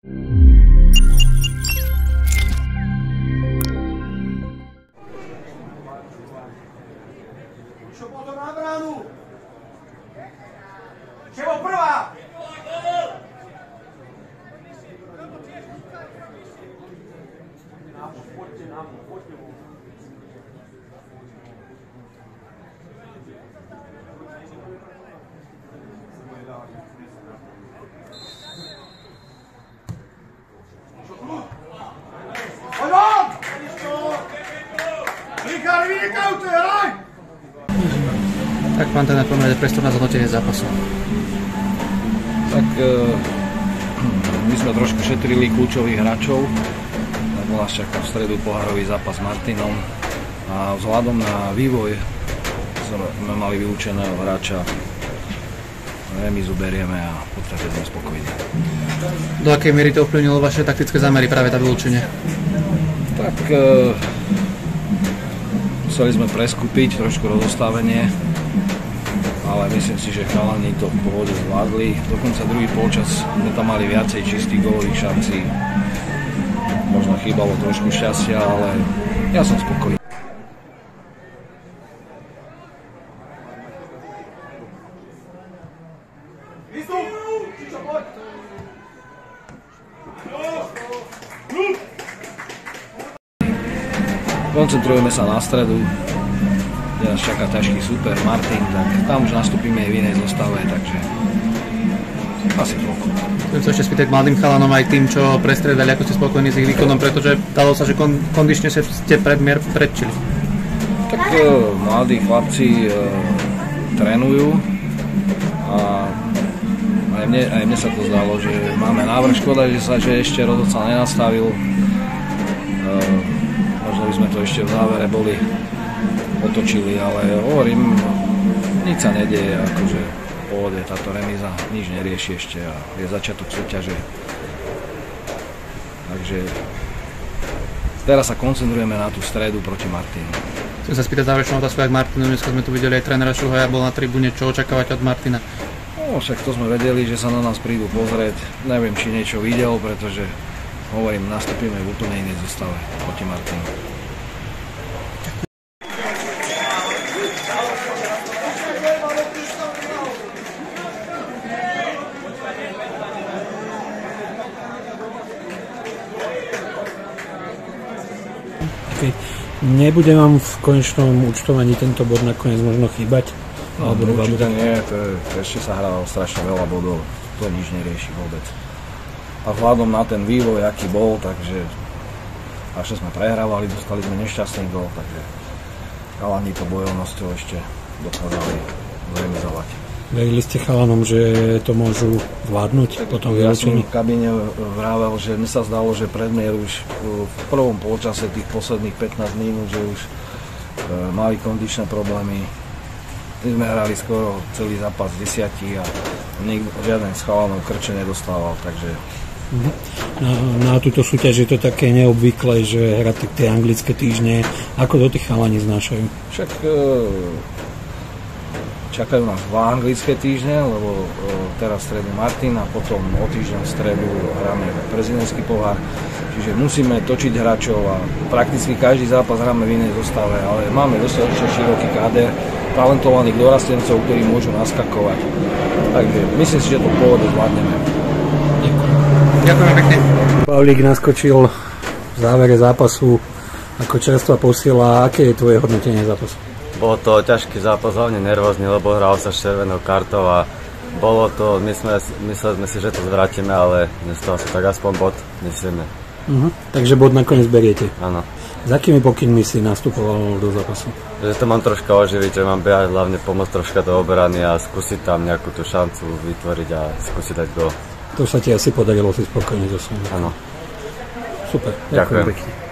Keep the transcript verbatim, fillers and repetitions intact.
Čo potom na bránu? Čevo prvá? Poďte na mňa, poďte von. Poď von! Richard, vynikajúce, hej! Tak pán tréner, poďme dať priestor na zhodnotenie zápasu. Tak e, my sme trošku šetrili kľúčových hráčov, lebo nás čaká v stredu pohárový zápas s Martinom a vzhľadom na vývoj sme mali vylúčeného hráča, remizu berieme a v podstate sme spokojní. Do akej miery to ovplyvnilo vaše taktické zámery, práve tá vylúčenie? Tak e, museli sme preskúpiť trošku rozostavenie, ale myslím si, že chalani to v pohode zvládli. Dokonca druhý polčas sme tam mali viacej čistých gólových šancí. Možno chýbalo trošku šťastia, ale ja som spokojný. Koncentrujeme sa na stredu, kde nás čaká ťažký super Martin, tak tam už nastúpime aj v inej zostave, takže asi toľko. Chcem sa ešte spýtať mladým chalanom aj tým, čo prestredali, ako ste spokojní s ich výkonom, pretože dalo sa, že kon, kondične ste predmier predčili. Tak e, mladí chlapci e, trénujú a aj mne, aj mne sa to zdalo, že máme návrh, škoda, že sa že ešte rozhodca nenastavil. E, možno by sme to ešte v závere boli otočili, ale hovorím, nič sa nedieje, akože v pohode táto remíza nič nerieši ešte a je začiatok súťaže. Takže teraz sa koncentrujeme na tú stredu proti Martinu. Chcem sa spýtať záverečnú otázku aj k Martinu, dneska sme tu videli aj trénera Šuhaja, bol na tribúne, čo očakávať od Martina? No však to sme vedeli, že sa na nás prídu pozrieť, neviem či niečo videl, pretože hovorím, nastúpime v úplne inej zostave proti Martinu. Nebude vám v konečnom účtovaní tento bod nakoniec možno chýbať? No, určite nie, to, je, to ešte sa hralo strašne veľa bodov, to nič nerieši vôbec. A vzhľadom na ten vývoj, aký bol, takže až sme prehrávali, dostali sme nešťastný gól, takže chalani to bojovnosťou ešte dokázali zremizovať. Verili ste chalanom, že to môžu vládnuť po tom vylúčení? Ja som v kabíne vravel, že mi sa zdalo, že predmier už v prvom polčase tých posledných pätnásť minút, že už mali kondičné problémy. My sme hrali skoro celý zápas z desiatich a nikto, žiaden z chalanov krče nedostával, takže... Na, na túto súťaž je to také neobvyklé, že hrať tie anglické týždne. Ako to tí chalani znášajú? Však čakajú nás dva anglické týždne, lebo teraz v stredu Martin a potom o týždeň v stredu hráme prezidentský pohár. Čiže musíme točiť hráčov a prakticky každý zápas hráme v inej zostave, ale máme dostatočne široký káder talentovaných dorastencov, ktorí môžu naskakovať. Takže myslím si, že to v pohode zvládneme. Ďakujem pekne. Pavlík naskočil v závere zápasu ako čerstvá posila. Aké je tvoje hodnotenie zápasu? Bol to ťažký zápas, hlavne nervózny, lebo hral sa s červenou kartou a bolo to, my sme, mysleli sme si, že to zvrátime, ale nestalo sa tak, aspoň bod, myslíme. Uh-huh. Takže bod nakoniec beriete? Áno. S akými pokynmi si nastupoval do zápasu? Že to mám troška oživiť, že mám behať, hlavne pomôcť troška do obrany a skúsiť tam nejakú tú šancu vytvoriť a skúsiť dať gól. To sa ti asi podarilo, si spokojný so svojím. Áno. Super, ďakujem. Ďakujem pekne.